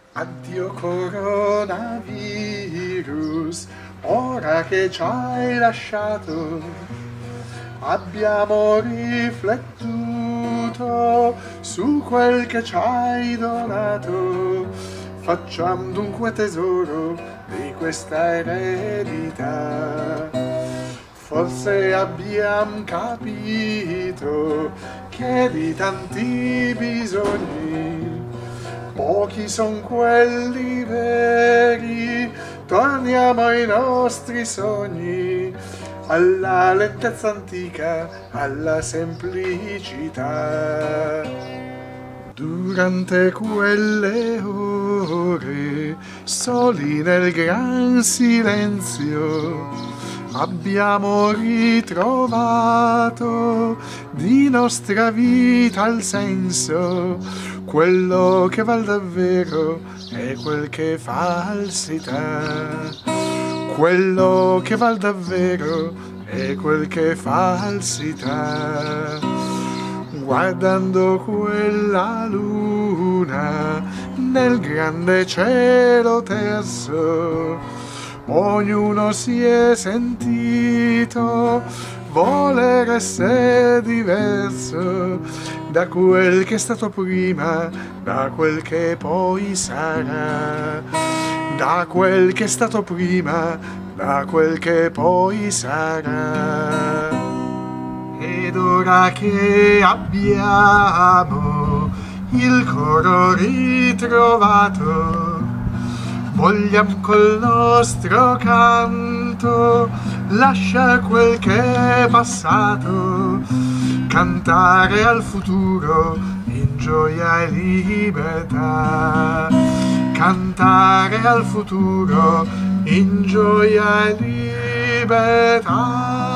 Addio coronavirus, ora che ci hai lasciato, abbiamo riflettuto su quel che ci hai donato. Facciamo dunque tesoro di questa eredità. Forse abbiamo capito che di tanti bisogni pochi son quelli veri. Torniamo ai nostri sogni, alla lentezza antica, alla semplicità. Durante quelle ore, soli nel gran silenzio, abbiamo ritrovato di nostra vita il senso. Quello che val davvero è quel che falsità. Quello che val davvero è quel che falsità. Guardando quella luna nel grande cielo terzo, ognuno si è sentito voler essere diverso da quel che è stato prima, da quel che poi sarà, da quel che è stato prima, da quel che poi sarà. Ed ora che abbiamo il coro ritrovato, vogliamo col nostro canto lasciare quel che è passato, cantare al futuro in gioia e libertà, cantare al futuro in gioia e libertà.